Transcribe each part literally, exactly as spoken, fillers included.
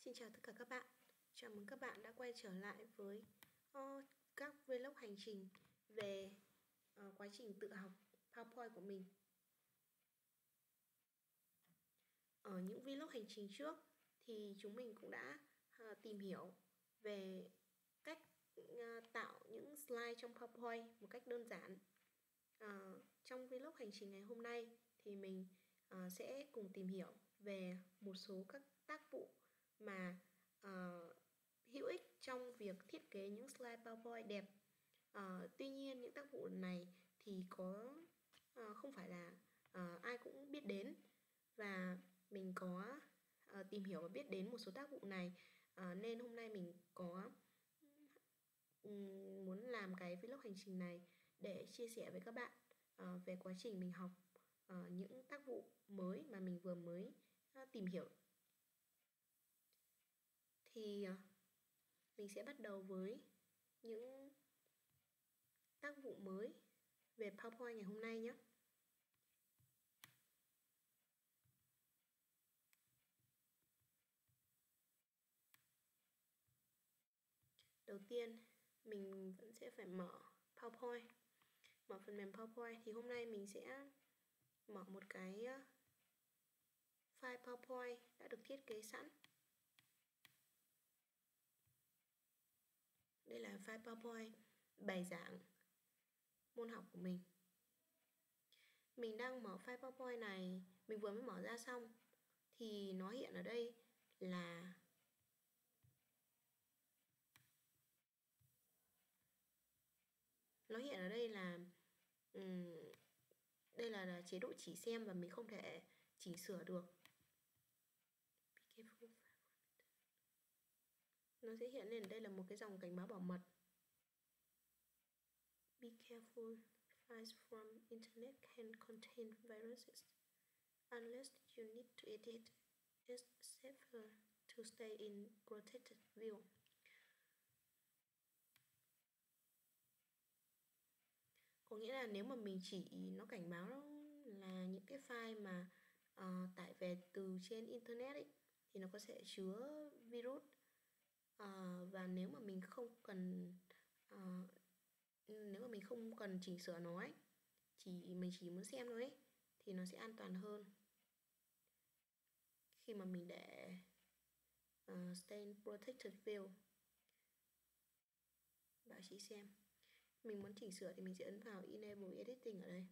Xin chào tất cả các bạn. Chào mừng các bạn đã quay trở lại với uh, các vlog hành trình về uh, quá trình tự học PowerPoint của mình. Ở những vlog hành trình trước thì chúng mình cũng đã uh, tìm hiểu về cách uh, tạo những slide trong PowerPoint một cách đơn giản. Uh, trong vlog hành trình ngày hôm nay thì mình uh, sẽ cùng tìm hiểu về một số các tác vụ mà uh, hữu ích trong việc thiết kế những slide PowerPoint đẹp. Uh, tuy nhiên những tác vụ này thì có uh, không phải là uh, ai cũng biết đến, và mình có uh, tìm hiểu và biết đến một số tác vụ này, uh, nên hôm nay mình có um, muốn làm cái vlog hành trình này để chia sẻ với các bạn uh, về quá trình mình học uh, những tác vụ mới mà mình vừa mới uh, tìm hiểu. Thì uh, mình sẽ bắt đầu với những tác vụ mới về PowerPoint ngày hôm nay nhé. Đầu tiên mình vẫn sẽ phải mở PowerPoint, mở phần mềm PowerPoint. Thì hôm nay mình sẽ mở một cái file PowerPoint đã được thiết kế sẵn. Đây là file PowerPoint bài giảng môn học của mình. Mình đang mở file PowerPoint này, mình vừa mới mở ra xong thì nó hiện ở đây là nó hiện ở đây là um, đây là, là chế độ chỉ xem và mình không thể chỉnh sửa được. Nó sẽ hiện lên ở đây là một cái dòng cảnh báo bảo mật. Be careful, files from internet can contain viruses. Unless you need to edit, it's safer to stay in protected view. Có nghĩa là nếu mà mình chỉ nó cảnh báo là những cái file mà uh, tải về từ trên internet ấy, thì nó có thể chứa virus. Uh, và nếu mà mình không cần uh, nếu mà mình không cần chỉnh sửa nó ấy, chỉ mình chỉ muốn xem thôi ấy, thì nó sẽ an toàn hơn khi mà mình để uh, stay in protected view. Bảo chỉ xem. Mình muốn chỉnh sửa thì mình sẽ ấn vào Enable Editing ở đây.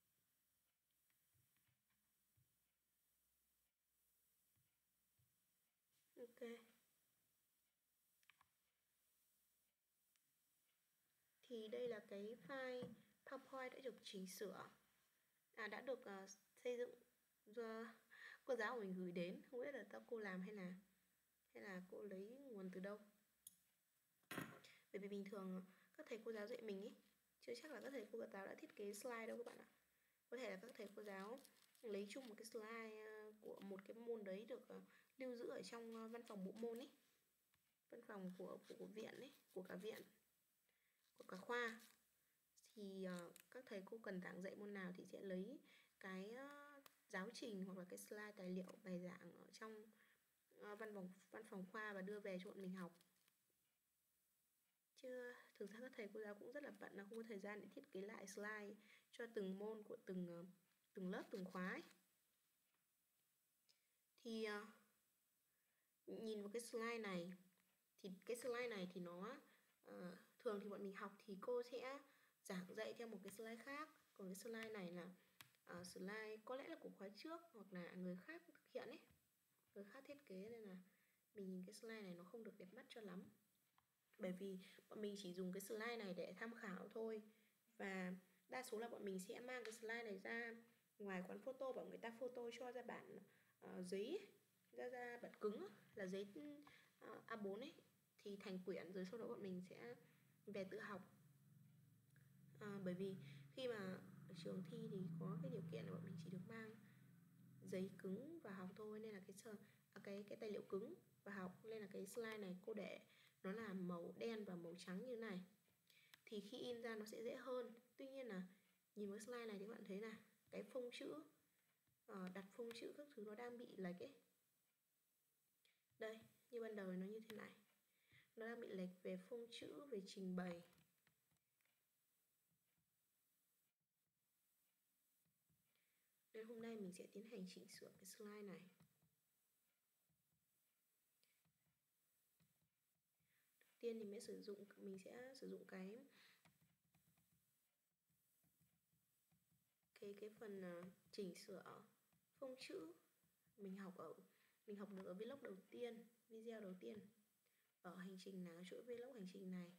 Ok. Thì đây là cái file PowerPoint đã được chỉnh sửa, à, đã được uh, xây dựng do cô giáo của mình gửi đến. Không biết là tao cô làm hay là hay là cô lấy nguồn từ đâu. Bởi vì bình thường các thầy cô giáo dạy mình ấy, chưa chắc là các thầy cô giáo đã thiết kế slide đâu các bạn ạ. Có thể là các thầy cô giáo lấy chung một cái slide của một cái môn đấy được lưu giữ ở trong văn phòng bộ môn ấy, văn phòng của, của, của viện ấy, của cả viện, của cả khoa. Thì uh, các thầy cô cần giảng dạy môn nào thì sẽ lấy cái uh, giáo trình hoặc là cái slide tài liệu bài giảng ở trong uh, văn phòng văn phòng khoa và đưa về cho bọn mình học. Chứ thực ra các thầy cô giáo cũng rất là bận, là không có thời gian để thiết kế lại slide cho từng môn của từng uh, từng lớp, từng khóa ấy. Thì uh, nhìn vào cái slide này, thì cái slide này thì nó uh, thường thì bọn mình học thì cô sẽ giảng dạy theo một cái slide khác, còn cái slide này là uh, slide có lẽ là của khóa trước hoặc là người khác thực hiện ấy, người khác thiết kế, nên là mình nhìn cái slide này nó không được đẹp mắt cho lắm. Bởi vì bọn mình chỉ dùng cái slide này để tham khảo thôi, và đa số là bọn mình sẽ mang cái slide này ra ngoài quán photo, bảo người ta photo cho ra bản uh, giấy, ra ra bản cứng là giấy uh, A bốn ấy, thì thành quyển, rồi sau đó bọn mình sẽ về tự học. À, bởi vì khi mà ở trường thi thì có cái điều kiện là bọn mình chỉ được mang giấy cứng và học thôi, nên là cái sờ à, cái cái tài liệu cứng và học, nên là cái slide này cô để nó là màu đen và màu trắng như này, thì khi in ra nó sẽ dễ hơn. Tuy nhiên là nhìn với slide này thì các bạn thấy là cái phông chữ, uh, đặt phông chữ các thứ nó đang bị lệch ấy. Đây, Như ban đầu nó như thế này, nó đang bị lệch về phông chữ, về trình bày. Nên hôm nay mình sẽ tiến hành chỉnh sửa cái slide này. Đầu tiên thì mình sử dụng mình sẽ sử dụng cái cái cái phần uh, chỉnh sửa phông chữ mình học ở mình học được ở vlog đầu tiên, video đầu tiên ở hành trình nào chuỗi vlog hành trình này.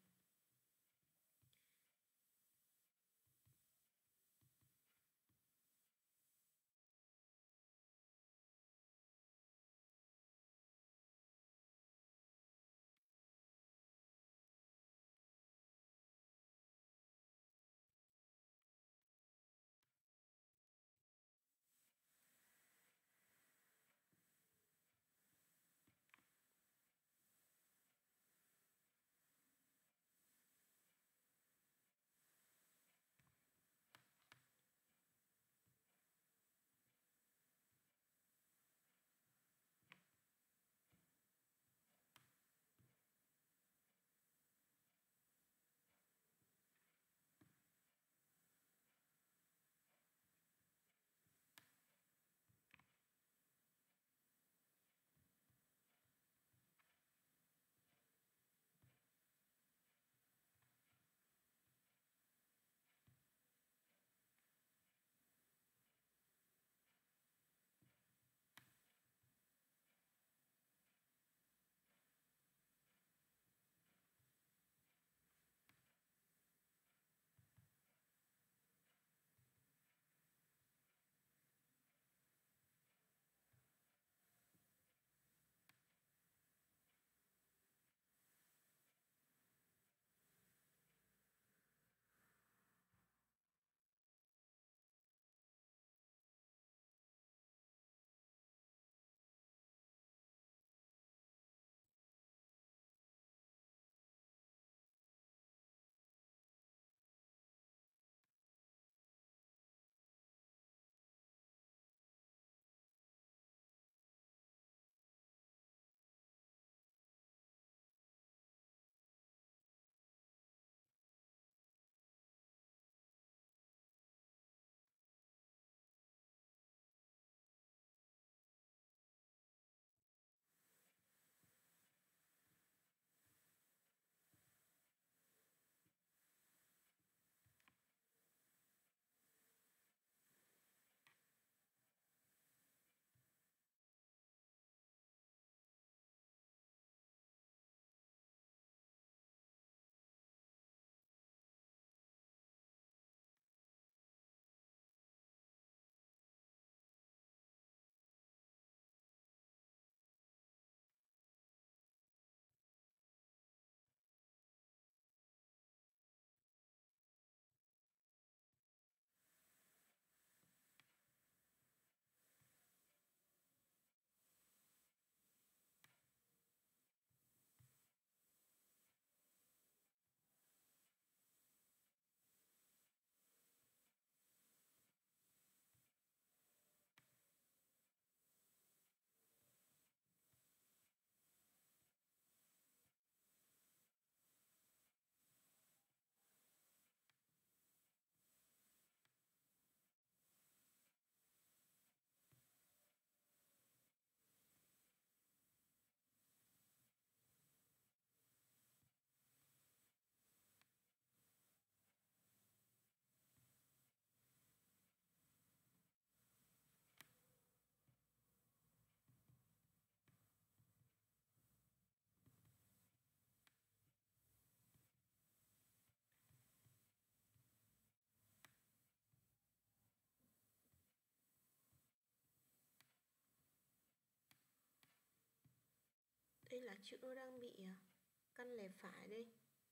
Đây là chữ nó đang bị căn lề phải đây,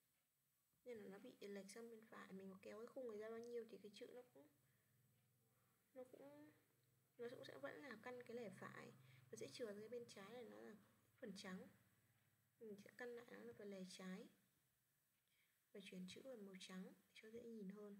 nên là nó bị lệch sang bên phải. Mình có kéo cái khung này ra bao nhiêu thì cái chữ nó cũng nó cũng nó cũng sẽ vẫn là căn cái lề phải, nó sẽ chừa ra cái bên trái này, nó là phần trắng. Mình sẽ căn lại nó là phần lề trái và chuyển chữ vào màu trắng cho dễ nhìn hơn.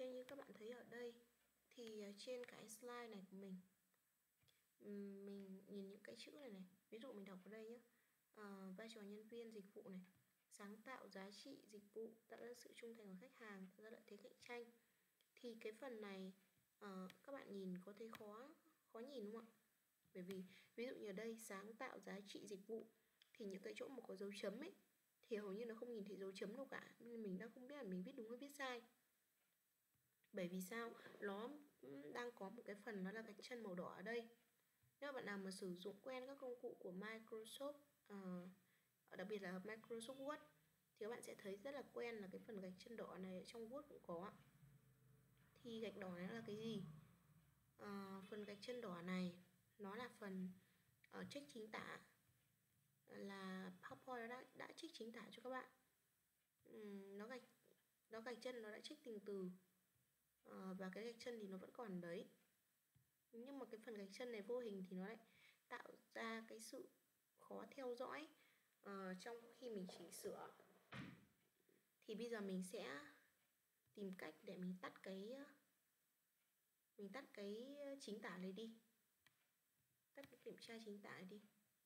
như các bạn thấy ở đây thì trên cái slide này của mình, mình nhìn những cái chữ này này, ví dụ mình đọc ở đây nhé, à, vai trò nhân viên dịch vụ này, sáng tạo giá trị dịch vụ, tạo ra sự trung thành của khách hàng, tạo ra lợi thế cạnh tranh. Thì cái phần này à, các bạn nhìn có thấy khó khó nhìn đúng không ạ? Bởi vì ví dụ như ở đây sáng tạo giá trị dịch vụ thì những cái chỗ mà có dấu chấm ấy thì hầu như nó không nhìn thấy dấu chấm đâu cả, nên mình đang không biết là mình viết đúng hay viết sai. Bởi vì sao? Nó đang có một cái phần nó là gạch chân màu đỏ ở đây. Nếu bạn nào mà sử dụng quen các công cụ của Microsoft, uh, đặc biệt là Microsoft Word, thì các bạn sẽ thấy rất là quen là cái phần gạch chân đỏ này ở trong Word cũng có. Thì gạch đỏ này là cái gì? Uh, phần gạch chân đỏ này nó là phần uh, check chính tả, là PowerPoint đã, đã check chính tả cho các bạn. uhm, nó gạch nó gạch chân nó đã check từng từ, uh, và cái gạch chân thì nó vẫn còn đấy, nhưng mà cái phần gạch chân này vô hình thì nó lại tạo ra cái sự khó theo dõi uh, trong khi mình chỉnh sửa. Thì bây giờ mình sẽ tìm cách để mình tắt cái mình tắt cái chính tả này đi, tắt cái kiểm tra chính tả này đi.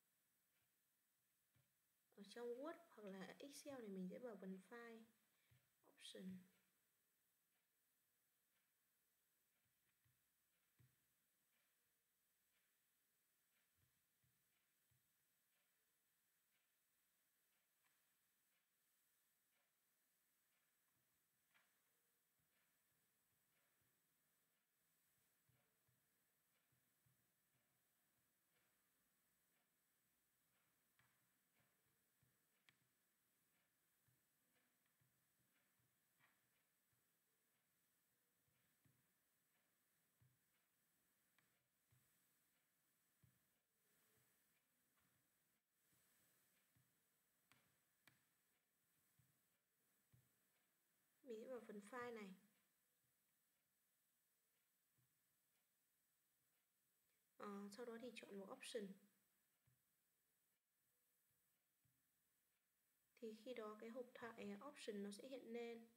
Ở trong Word hoặc là Excel này mình sẽ vào phần file, option, mình sẽ vào phần file này. À, sau đó thì chọn một option. Thì khi đó cái hộp thoại option nó sẽ hiện lên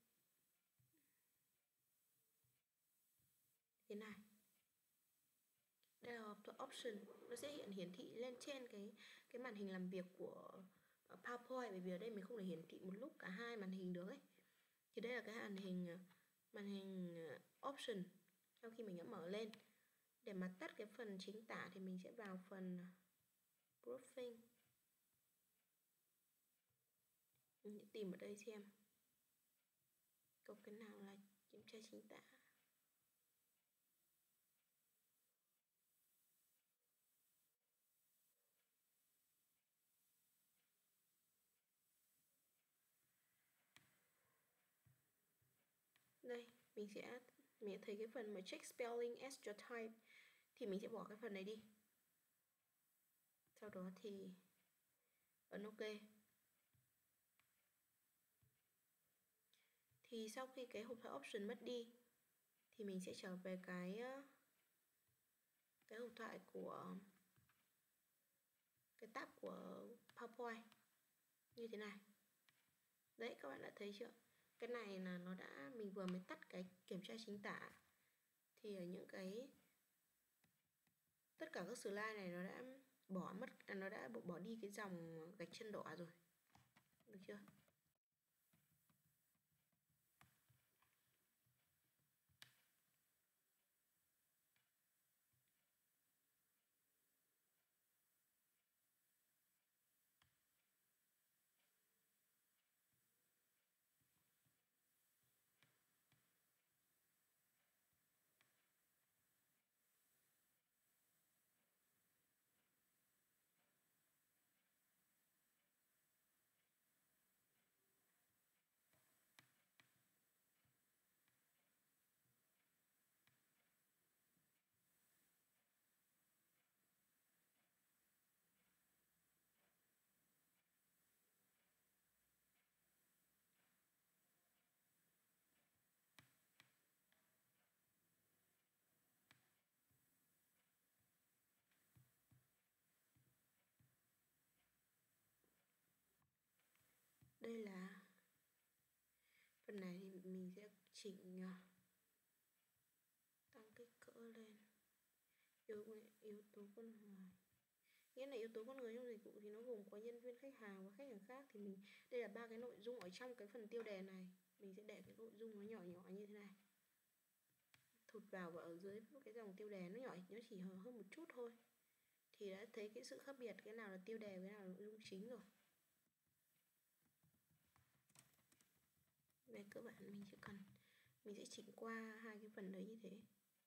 thế này. Đây là hộp thoại option, nó sẽ hiện hiển thị lên trên cái cái màn hình làm việc của PowerPoint, bởi vì ở đây mình không thể hiển thị một lúc cả hai màn hình được ấy. Thì đây là cái màn hình màn hình option sau khi mình đã mở lên. Để mà tắt cái phần chính tả thì mình sẽ vào phần proofing. Mình sẽ tìm ở đây xem có cái nào là kiểm tra chính tả. Đây, mình sẽ mình sẽ thấy cái phần mà check spelling extra type thì mình sẽ bỏ cái phần này đi. Sau đó thì ấn OK. Thì sau khi cái hộp thoại option mất đi thì mình sẽ trở về cái cái hộp thoại của cái tab của PowerPoint như thế này. Đấy, các bạn đã thấy chưa? Cái này là nó đã, mình vừa mới tắt cái kiểm tra chính tả thì ở những cái tất cả các slide này nó đã bỏ mất à, nó đã bỏ đi cái dòng gạch chân đỏ rồi. Được chưa? Đây là phần này thì mình sẽ chỉnh yếu, yếu tố con người, nghĩa là yếu tố con người trong dịch vụ thì nó gồm có nhân viên, khách hàng và khách hàng khác. Thì mình đây là ba cái nội dung ở trong cái phần tiêu đề này, mình sẽ để cái nội dung nó nhỏ nhỏ như thế này thụt vào, và ở dưới cái dòng tiêu đề nó nhỏ, nó chỉ hơn một chút thôi, thì đã thấy cái sự khác biệt cái nào là tiêu đề, cái nào là nội dung chính rồi. Về cơ bản mình chỉ cần mình sẽ chỉnh qua hai cái phần đấy như thế.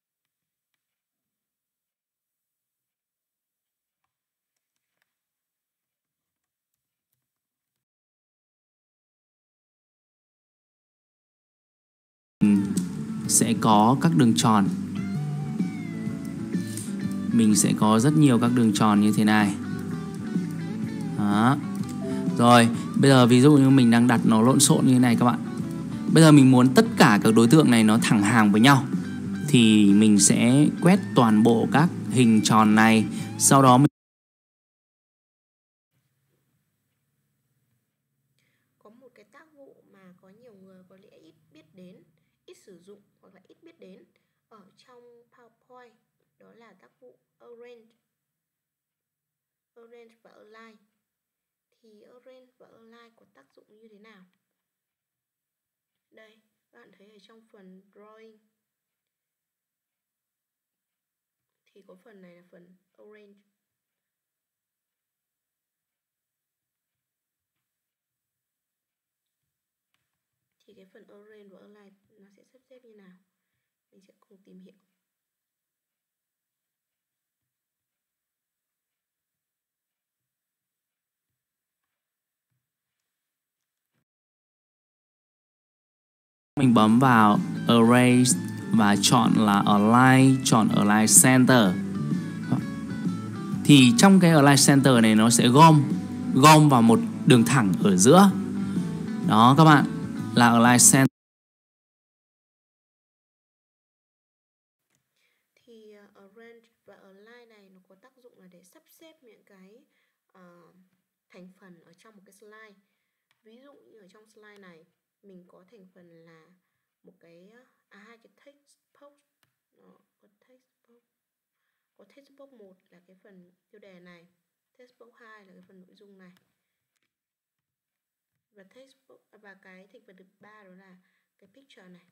Sẽ có các đường tròn. Mình sẽ có rất nhiều các đường tròn như thế này. Đó. Rồi, bây giờ ví dụ như mình đang đặt nó lộn xộn như thế này các bạn. Bây giờ mình muốn tất cả các đối tượng này nó thẳng hàng với nhau, thì mình sẽ quét toàn bộ các hình tròn này. Sau đó mình có một cái tác vụ mà có nhiều người có lẽ ít biết đến, ít sử dụng hoặc là ít biết đến ở trong PowerPoint, đó là tác vụ Arrange Arrange và Align. Thì Arrange và Align có tác dụng như thế nào? Đây, các bạn thấy ở trong phần Drawing thì có phần này là phần Arrange. Thì cái phần Arrange và Align nó sẽ sắp xếp như nào? Mình sẽ cùng tìm hiểu. mình bấm vào Arrange và chọn là Align, chọn Align Center. Thì trong cái Align Center này nó sẽ gom gom vào một đường thẳng ở giữa. Đó các bạn, là Align Center. Thì uh, Arrange và Align này nó có tác dụng là để sắp xếp những cái uh, thành phần ở trong một cái slide. Ví dụ như ở trong slide này mình có thành phần là một cái à, hai cái text box. Đó, có text box. Có text box một là cái phần tiêu đề này, text box hai là cái phần nội dung này, và text box, và cái thành phần thứ ba đó là cái picture này.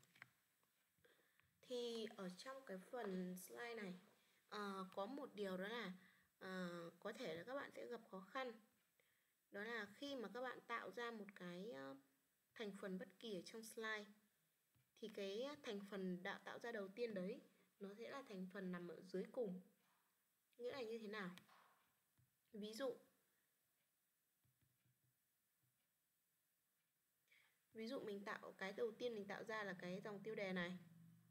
Thì ở trong cái phần slide này uh, có một điều đó là uh, có thể là các bạn sẽ gặp khó khăn, đó là khi mà các bạn tạo ra một cái uh, thành phần bất kỳ ở trong slide, thì cái thành phần đã tạo ra đầu tiên đấy nó sẽ là thành phần nằm ở dưới cùng. Nghĩa là như thế nào? Ví dụ Ví dụ mình tạo cái đầu tiên mình tạo ra là cái dòng tiêu đề này,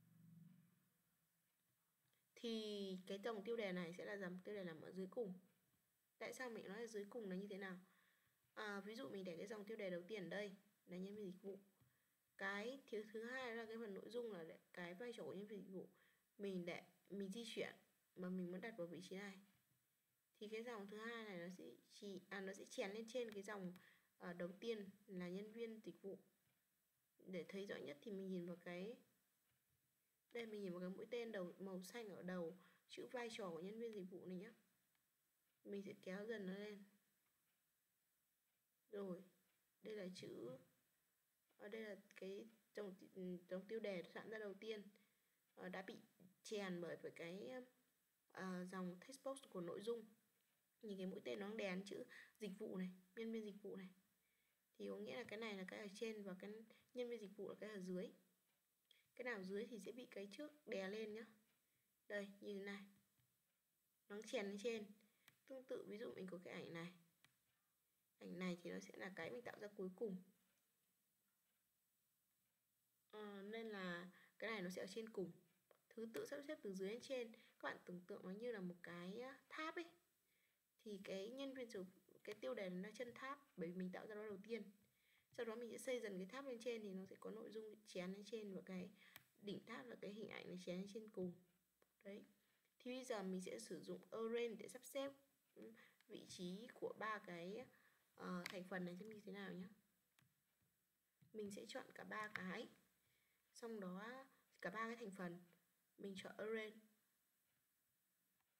thì cái dòng tiêu đề này sẽ là dòng tiêu đề nằm ở dưới cùng. Tại sao mình nói là dưới cùng là như thế nào? À, ví dụ mình để cái dòng tiêu đề đầu tiên ở đây là nhân viên dịch vụ. Cái thứ thứ hai là cái phần nội dung là cái vai trò của nhân viên dịch vụ. Mình để mình di chuyển mà mình muốn đặt vào vị trí này, thì cái dòng thứ hai này nó sẽ chỉ à, nó sẽ chèn lên trên cái dòng uh, đầu tiên là nhân viên dịch vụ. Để thấy rõ nhất thì mình nhìn vào cái đây, mình nhìn vào cái mũi tên đầu màu xanh ở đầu chữ vai trò của nhân viên dịch vụ này nhé. Mình sẽ kéo dần nó lên. Rồi, đây là chữ, ở đây là cái dòng, dòng tiêu đề sẵn ra đầu tiên uh, đã bị chèn bởi với cái uh, dòng text box của nội dung. Nhìn cái mũi tên nó đèn chữ dịch vụ này, nhân viên dịch vụ này, thì có nghĩa là cái này là cái ở trên và cái nhân viên dịch vụ là cái ở dưới. Cái nào dưới thì sẽ bị cái trước đè lên nhá. Đây, như thế này, nó chèn lên trên. Tương tự ví dụ mình có cái ảnh này, ảnh này thì nó sẽ là cái mình tạo ra cuối cùng. À, nên là cái này nó sẽ ở trên cùng. Thứ tự sắp xếp từ dưới lên trên. Các bạn tưởng tượng nó như là một cái tháp ấy. Thì cái nhân viên dịch cái tiêu đề nó chân tháp, bởi vì mình tạo ra nó đầu tiên. Sau đó mình sẽ xây dần cái tháp lên trên, thì nó sẽ có nội dung chén lên trên, và cái đỉnh tháp là cái hình ảnh này chén lên trên cùng. Đấy. Thì bây giờ mình sẽ sử dụng Arrange để sắp xếp vị trí của ba cái uh, thành phần này xem như thế nào nhé. Mình sẽ chọn cả ba cái, xong đó cả ba cái thành phần mình chọn Arrange.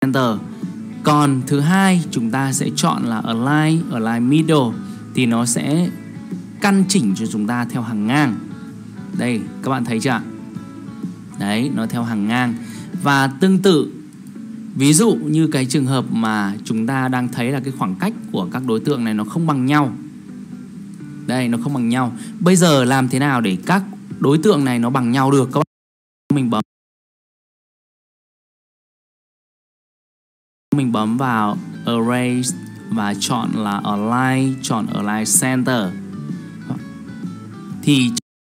center. Còn thứ hai chúng ta sẽ chọn là align, align middle thì nó sẽ căn chỉnh cho chúng ta theo hàng ngang. Đây, các bạn thấy chưa? Đấy, nó theo hàng ngang. Và tương tự, ví dụ như cái trường hợp mà chúng ta đang thấy là cái khoảng cách của các đối tượng này nó không bằng nhau. Đây, nó không bằng nhau. Bây giờ làm thế nào để các đối tượng này nó bằng nhau được các bạn? Mình bấm Mình bấm vào Erase và chọn là Align, chọn Align Center. Thì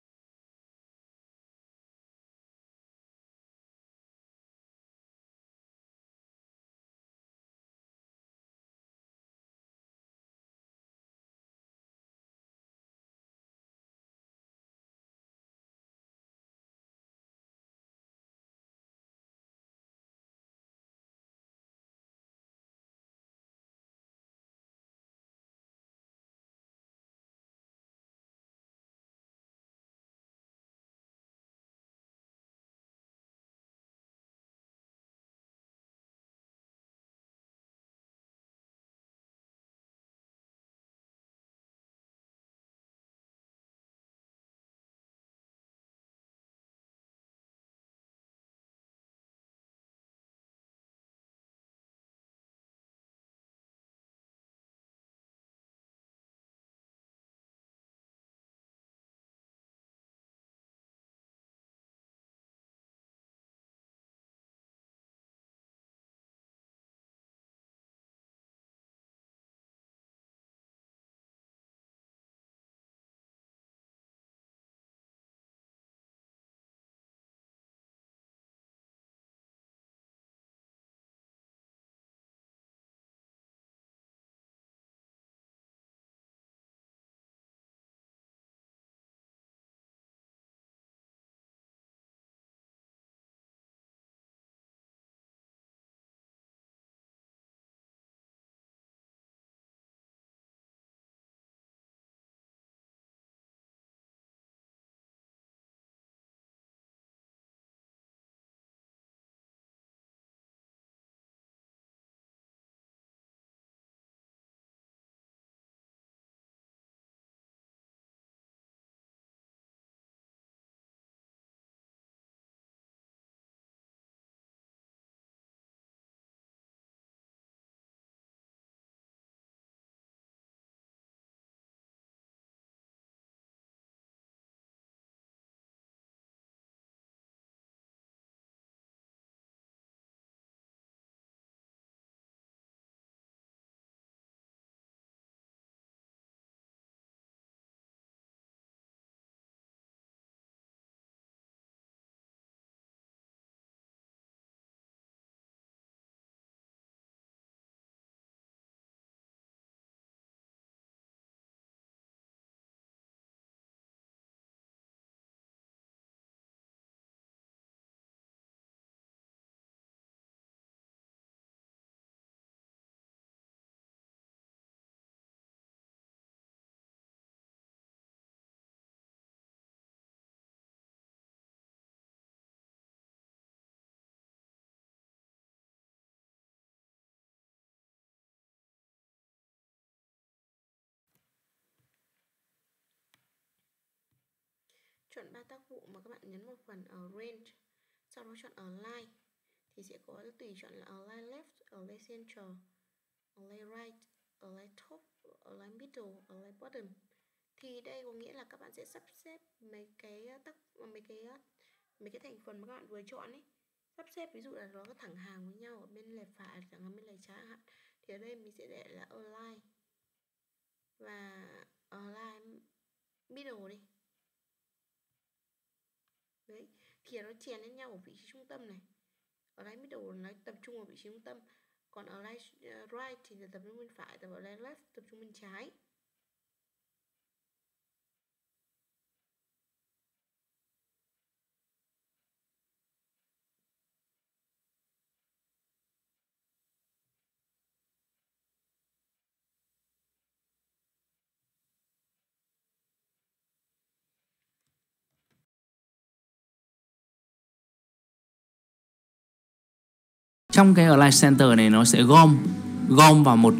chọn ba tác vụ mà các bạn nhấn vào phần Arrange, sau đó chọn Align thì sẽ có tùy chọn là Align Left, Align Center, Align Right, Align Top, Align Middle, Align Bottom. Thì đây có nghĩa là các bạn sẽ sắp xếp mấy cái tác mấy cái mấy cái thành phần mà các bạn vừa chọn ấy, sắp xếp ví dụ là nó có thẳng hàng với nhau ở bên lề phải chẳng hạn, bên lề trái hạn, thì ở đây mình sẽ để là Align và Align Middle đi. Đấy, thì nó chèn lên nhau ở vị trí trung tâm này. Ở line middle nó tập trung ở vị trí trung tâm, còn ở line right thì là tập trung bên phải, tập ở line left tập trung bên trái. trong cái Align Center này nó sẽ gom gom vào một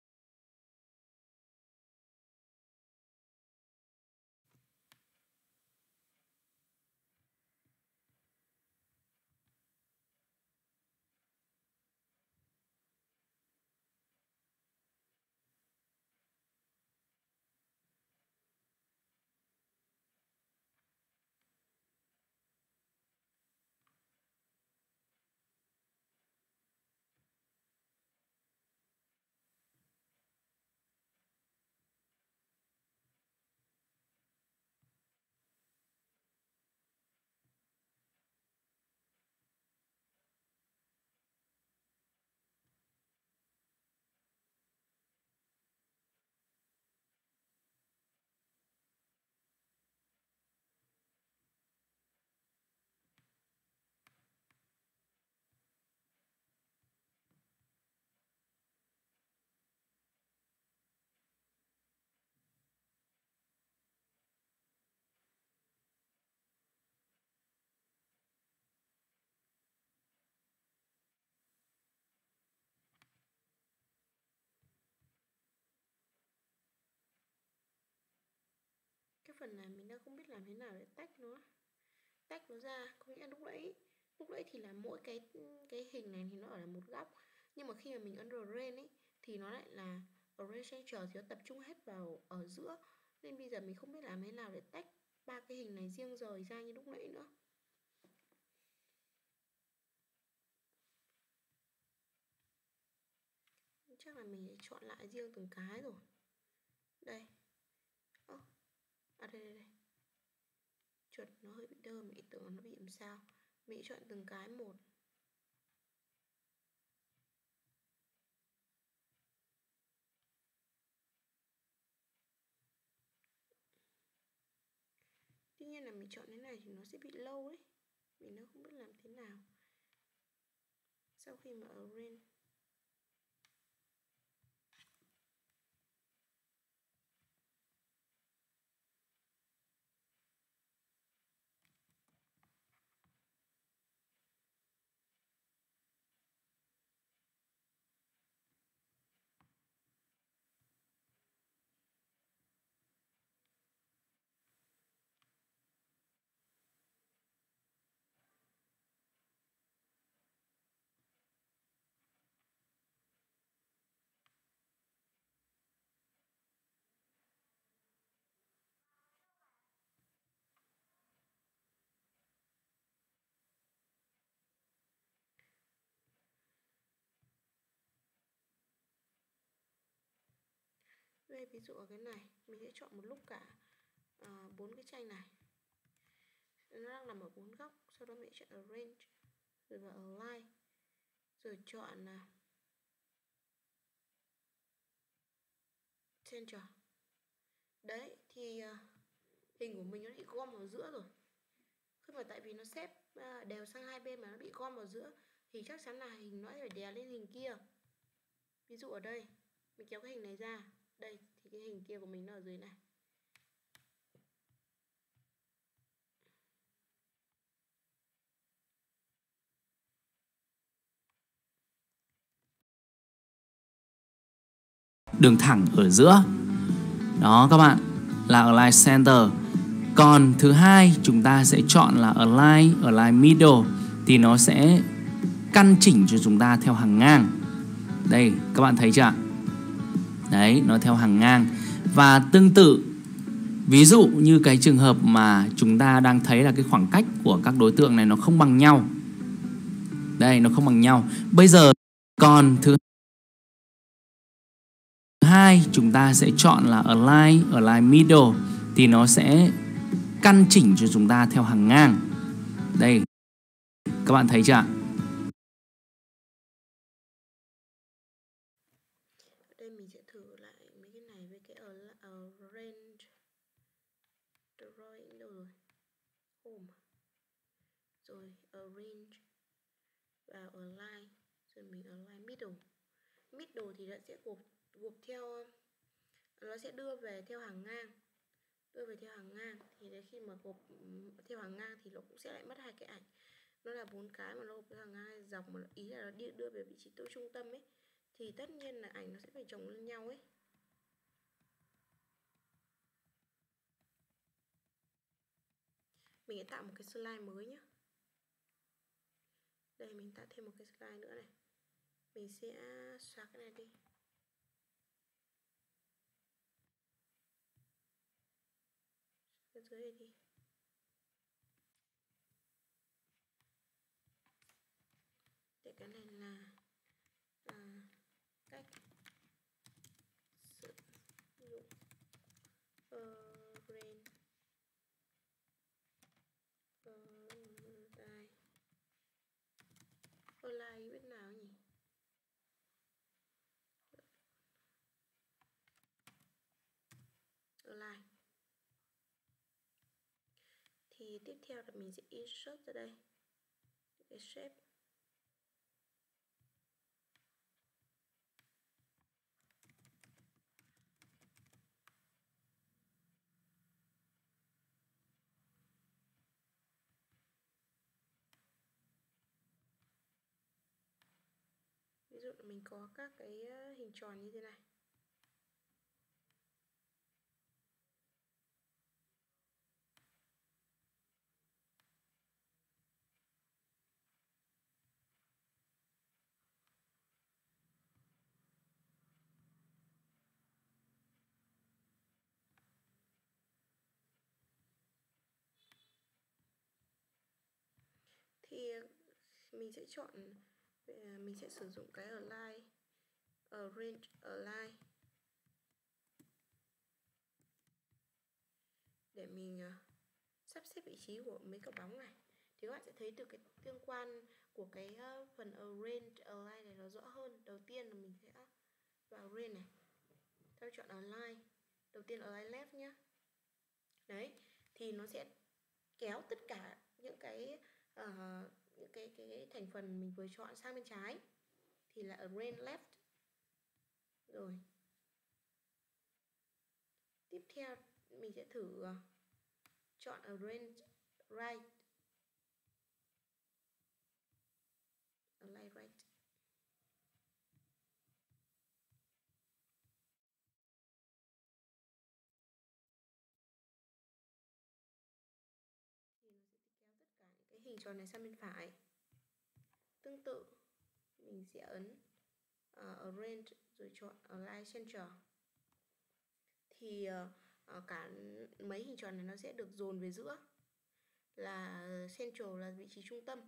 cái phần này mình đang không biết làm thế nào để tách nó tách nó ra. Có nghĩa lúc nãy lúc nãy thì là mỗi cái cái hình này thì nó ở là một góc, nhưng mà khi mà mình ấn Arrange ấy thì nó lại là Arrange Center thì nó tập trung hết vào ở giữa, nên bây giờ mình không biết làm thế nào để tách ba cái hình này riêng rời ra như lúc nãy nữa. Chắc là mình sẽ chọn lại riêng từng cái rồi. Đây. Ơ. À đây đây đây. Chuột nó hơi bị đơ, mình tưởng nó bị làm sao. Mình chọn từng cái một. Tuy nhiên là mình chọn thế này thì nó sẽ bị lâu ấy. Mình nó không biết làm thế nào. Sau khi mà arrange đây, ví dụ ở cái này mình sẽ chọn một lúc cả bốn uh, cái tranh này, nó đang nằm ở bốn góc. Sau đó mình chọn arrange rồi vào align, rồi chọn uh, center. Đấy thì uh, hình của mình nó bị gom vào giữa rồi. Không phải tại vì nó xếp uh, đều sang hai bên mà nó bị gom vào giữa thì chắc chắn là hình nó phải đè lên hình kia. Ví dụ ở đây mình kéo cái hình này ra, đây thì cái hình kia của mình nó ở dưới này. đường thẳng ở giữa. Đó các bạn, là Align Center. Còn thứ hai chúng ta sẽ chọn là Align, Align Middle thì nó sẽ căn chỉnh cho chúng ta theo hàng ngang. Đây, các bạn thấy chưa? Đấy, nó theo hàng ngang. Và tương tự, ví dụ như cái trường hợp mà chúng ta đang thấy là cái khoảng cách của các đối tượng này nó không bằng nhau. Đây, nó không bằng nhau. Bây giờ còn thứ hai chúng ta sẽ chọn là Align, Align Middle thì nó sẽ căn chỉnh cho chúng ta theo hàng ngang. Đây, các bạn thấy chưa? Đây mình sẽ thử lại mấy cái này với cái arrange drawing đâu rồi, home rồi arrange vào align, rồi mình align middle. Middle thì nó sẽ gộp gộp theo, nó sẽ đưa về theo hàng ngang, đưa về theo hàng ngang thì đến khi mà gộp theo hàng ngang thì nó cũng sẽ lại mất hai cái ảnh. nó là bốn cái mà nó gộp với hàng hai dọc, mà ý là nó đi đưa về vị trí tối trung tâm ấy, thì tất nhiên là ảnh nó sẽ phải chồng lên nhau ấy. Mình sẽ tạo một cái slide mới nhé. Đây, mình tạo thêm một cái slide nữa này. Mình sẽ xóa cái này đi. Ở dưới đây đi. Để cái này là à, cách sử dụng array align. Align biết nào nhỉ? Align. Thì tiếp theo là mình sẽ insert ra đây cái shape. Ví dụ là mình có các cái hình tròn như thế này. Thì mình sẽ chọn, mình sẽ sử dụng cái align, arrange align để mình sắp xếp vị trí của mấy cái bóng này. Thì các bạn sẽ thấy được cái tương quan của cái phần arrange align này nó rõ hơn. Đầu tiên là mình sẽ vào arrange này, sau chọn align, đầu tiên align left nhé. Đấy, thì nó sẽ kéo tất cả những cái uh, những cái, cái cái thành phần mình vừa chọn sang bên trái, thì là arrange left. Rồi tiếp theo mình sẽ thử uh, chọn arrange right, align right. Cái hình tròn này sang bên phải. Tương tự mình sẽ ấn uh, arrange rồi chọn align center, thì uh, cả mấy hình tròn này nó sẽ được dồn về giữa, là central là vị trí trung tâm.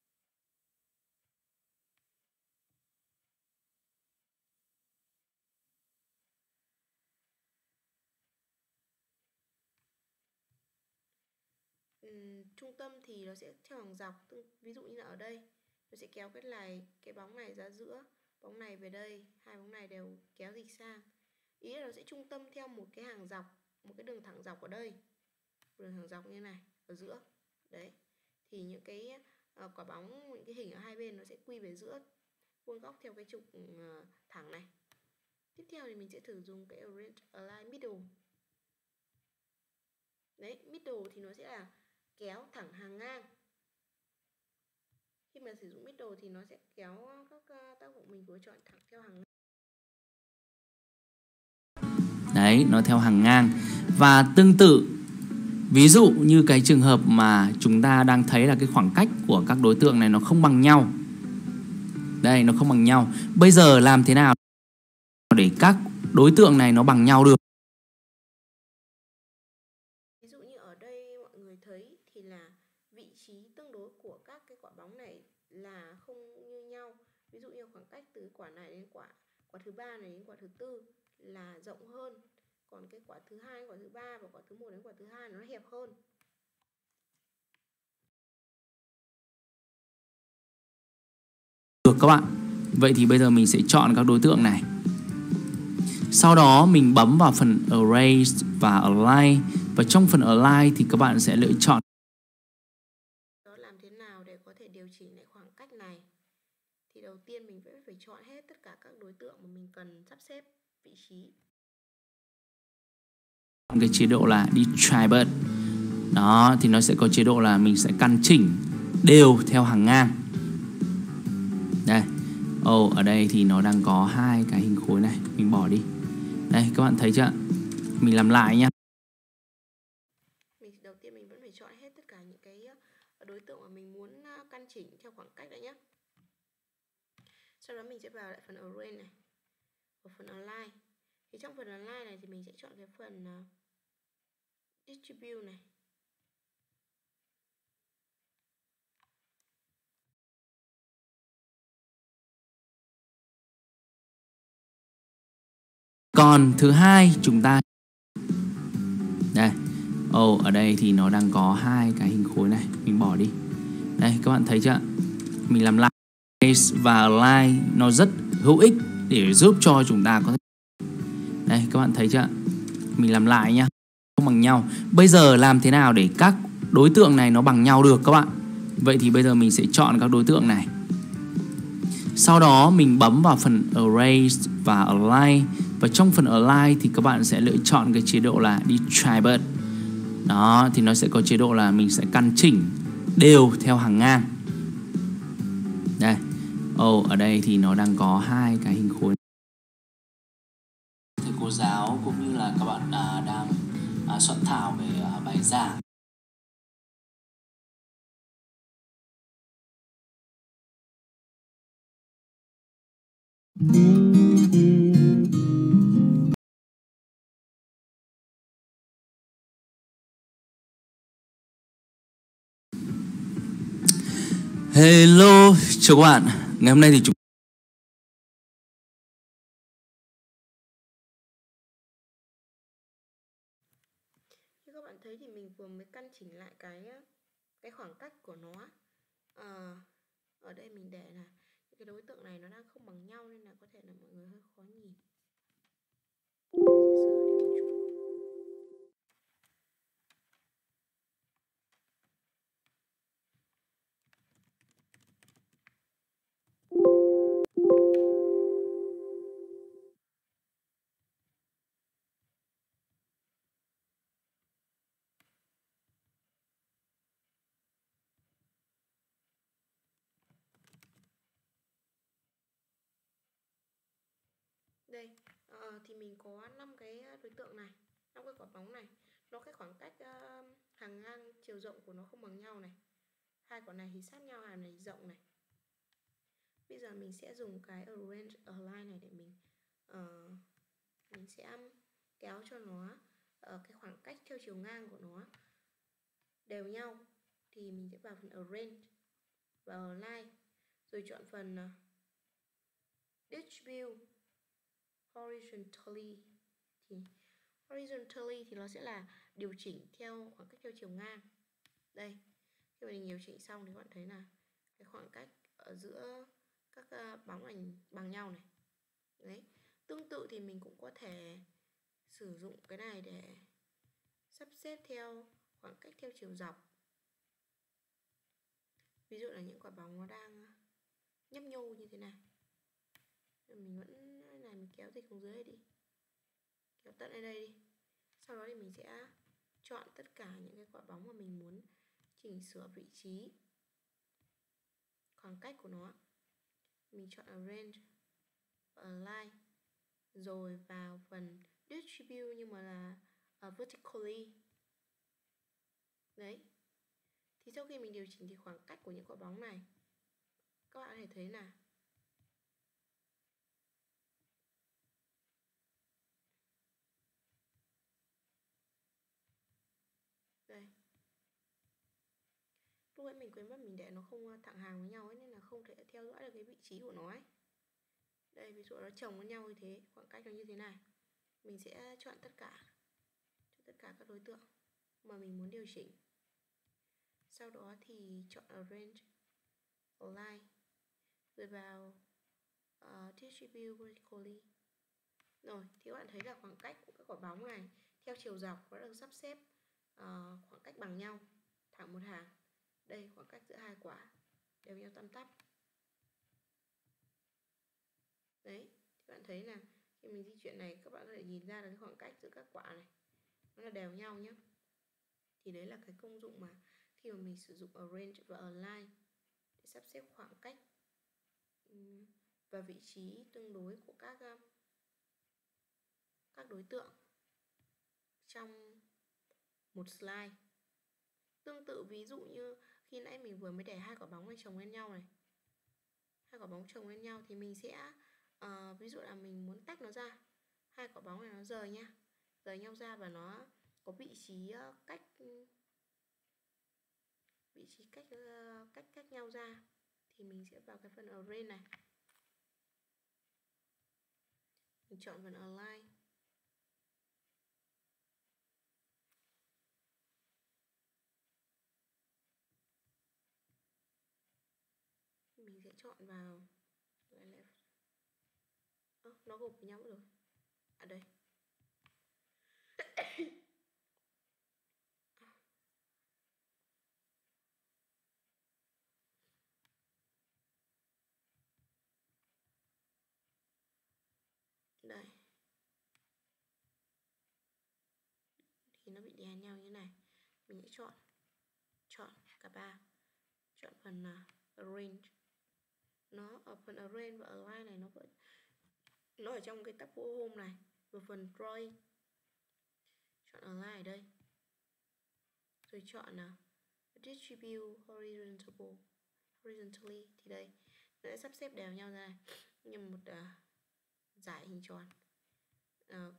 Uhm, trung tâm thì nó sẽ theo hàng dọc, ví dụ như là ở đây nó sẽ kéo cái này, cái bóng này ra giữa, bóng này về đây, hai bóng này đều kéo dịch sang. Ý là nó sẽ trung tâm theo một cái hàng dọc, một cái đường thẳng dọc ở đây, đường thẳng dọc như này ở giữa. Đấy, thì những cái uh, quả bóng, những cái hình ở hai bên nó sẽ quy về giữa, vuông góc theo cái trục uh, thẳng này. Tiếp theo thì mình sẽ thử dùng cái arrange align middle. Đấy, middle thì nó sẽ là kéo thẳng hàng ngang. Khi mà sử dụng middle thì nó sẽ kéo các uh, tác dụng mình vừa chọn thẳng theo hàng ngang. Đấy, nó theo hàng ngang. Và tương tự, ví dụ như cái trường hợp mà chúng ta đang thấy là cái khoảng cách của các đối tượng này nó không bằng nhau. Đây, nó không bằng nhau. Bây giờ làm thế nào để các đối tượng này nó bằng nhau được? Ví dụ như ở đây mọi người thấy thì là vị trí tương đối của các cái quả bóng này là không như nhau. Ví dụ như khoảng cách từ quả này đến quả quả thứ ba này đến quả thứ tư là rộng hơn, còn cái quả thứ hai, quả thứ ba và quả thứ một đến quả thứ hai nó hẹp hơn. Được các bạn. Vậy thì bây giờ mình sẽ chọn các đối tượng này. Sau đó mình bấm vào phần Erase và Align. Và trong phần Align thì các bạn sẽ lựa chọn đó làm thế nào để có thể điều chỉnh lại khoảng cách này. Thì đầu tiên mình vẫn phải chọn hết tất cả các đối tượng mà mình cần sắp xếp vị trí. cái chế độ là Distribute. Đó, thì nó sẽ có chế độ là mình sẽ căn chỉnh đều theo hàng ngang. Đây. Ồ, oh, ở đây thì nó đang có hai cái hình khối này, mình bỏ đi. Đây, các bạn thấy chưa? Mình làm lại nhá. Mình đầu tiên mình vẫn phải chọn hết tất cả những cái đối tượng mà mình muốn căn chỉnh theo khoảng cách đã nhé. Sau đó mình sẽ vào lại phần Arrange này, và phần Align. Thì trong phần Align này thì mình sẽ chọn cái phần uh, Distribute này. Còn thứ hai chúng ta đây. Ồ, oh, ở đây thì nó đang có hai cái hình khối này, mình bỏ đi. Đây, các bạn thấy chưa? Mình làm lại và Align nó rất hữu ích để giúp cho chúng ta có thể. Đây, các bạn thấy chưa? Mình làm lại nhá. Không bằng nhau. Bây giờ làm thế nào để các đối tượng này nó bằng nhau được các bạn? Vậy thì bây giờ mình sẽ chọn các đối tượng này. Sau đó mình bấm vào phần Erase và Align. Và trong phần Align thì các bạn sẽ lựa chọn cái chế độ là Distribute. Đó, thì nó sẽ có chế độ là mình sẽ căn chỉnh đều theo hàng ngang. Đây. Ồ, oh, ở đây thì nó đang có hai cái hình khối. Thầy cô giáo cũng như là các bạn à, đang à, soạn thảo về à, bài giảng. Hello, chào các bạn. Ngày hôm nay thì chúng Như các bạn thấy thì mình vừa mới căn chỉnh lại cái cái khoảng cách của nó. À, ở đây mình để là những cái đối tượng này nó đang không bằng nhau nên là có thể là mọi người hơi khó nhìn. Đây, uh, thì mình có năm cái đối tượng này, năm cái quả bóng này. Nó cái khoảng cách uh, hàng ngang chiều rộng của nó không bằng nhau này. Hai quả này thì sát nhau, hàng này rộng này. Bây giờ mình sẽ dùng cái Arrange Align này để mình uh, mình sẽ kéo cho nó uh, cái khoảng cách theo chiều ngang của nó đều nhau. Thì mình sẽ vào phần Arrange và Align, rồi chọn phần uh, Distribute horizontally. Thì horizontally thì nó sẽ là điều chỉnh theo khoảng cách theo chiều ngang. Đây, khi mình điều chỉnh xong thì các bạn thấy là cái khoảng cách ở giữa các bóng ảnh bằng nhau này. Đấy, tương tự thì mình cũng có thể sử dụng cái này để sắp xếp theo khoảng cách theo chiều dọc. Ví dụ là những quả bóng nó đang nhấp nhô như thế này, mình vẫn này mình kéo dịch xuống dưới đi, kéo tận ở đây đi. Sau đó thì mình sẽ chọn tất cả những cái quả bóng mà mình muốn chỉnh sửa vị trí, khoảng cách của nó. Mình chọn Arrange, Align, rồi vào phần Distribute nhưng mà là uh, vertically. Đấy. Thì sau khi mình điều chỉnh thì khoảng cách của những quả bóng này các bạn có thể thấy là đây. Lúc nãy mình quên mất mình để nó không thẳng hàng với nhau ấy, nên là không thể theo dõi được cái vị trí của nó ấy. Đây, ví dụ nó chồng với nhau như thế, khoảng cách nó như thế này. Mình sẽ chọn tất cả chọn tất cả các đối tượng mà mình muốn điều chỉnh. Sau đó thì chọn Arrange, Align, rồi vào uh, Distribute vertically. Rồi, thì các bạn thấy là khoảng cách của các quả bóng này theo chiều dọc nó được sắp xếp uh, khoảng cách bằng nhau, thẳng một hàng. Đây, khoảng cách giữa hai quả đều nhau tăm tắp. Đấy, thì các bạn thấy là khi mình di chuyển này các bạn có thể nhìn ra được cái khoảng cách giữa các quả này nó là đều nhau nhé. Thì đấy là cái công dụng mà khi mà mình sử dụng arrange và align để sắp xếp khoảng cách và vị trí tương đối của các các đối tượng trong một slide. Tương tự ví dụ như khi nãy mình vừa mới để hai quả bóng này chồng lên nhau này, hai quả bóng chồng lên nhau thì mình sẽ uh, ví dụ là mình muốn tách nó ra, hai quả bóng này nó rời nha, rời nhau ra và nó có vị trí uh, cách vị trí cách uh, cách cách nhau ra thì mình sẽ vào cái phần arrange này, mình chọn phần align. Mình sẽ chọn vào left. À, nó gộp với nhau rồi. À đây. Đây. Thì nó bị đè nhau như thế này. Mình sẽ chọn chọn cả ba. Chọn phần uh, arrange. Nó ở phần arrange và align này nó vẫn nó ở trong cái tab của home này, và phần drawing. Chọn align ở đây. Rồi chọn là uh, distribute horizontal horizontally thì đây nó sẽ sắp xếp đều nhau ra này, như một uh, dải hình tròn. Uh,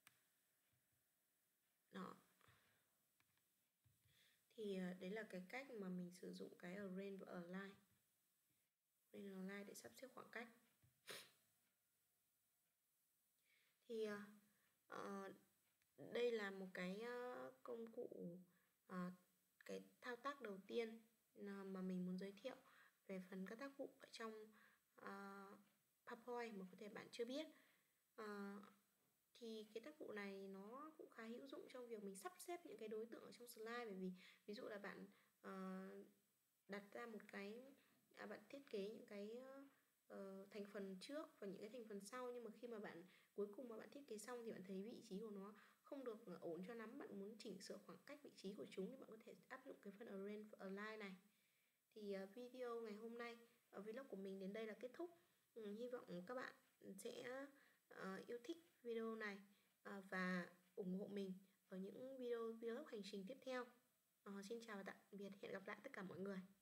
đó. Thì uh, đấy là cái cách mà mình sử dụng cái arrange và align. Arrange và align để sắp xếp khoảng cách. Thì uh, uh, đây là một cái uh, công cụ, uh, cái thao tác đầu tiên uh, mà mình muốn giới thiệu về phần các tác vụ ở trong uh, PowerPoint mà có thể bạn chưa biết. Uh, thì cái tác vụ này nó cũng khá hữu dụng trong việc mình sắp xếp những cái đối tượng ở trong slide, bởi vì ví dụ là bạn uh, đặt ra một cái à, bạn thiết kế những cái uh, thành phần trước và những cái thành phần sau, nhưng mà khi mà bạn cuối cùng mà bạn thiết kế xong thì bạn thấy vị trí của nó không được ổn cho lắm, bạn muốn chỉnh sửa khoảng cách vị trí của chúng thì bạn có thể áp dụng cái phần arrange align này. Thì uh, video ngày hôm nay ở vlog của mình đến đây là kết thúc. Ừ, hy vọng các bạn sẽ uh, yêu thích video này uh, và ủng hộ mình ở những video vlog hành trình tiếp theo. Uh, xin chào và tạm biệt, hẹn gặp lại tất cả mọi người.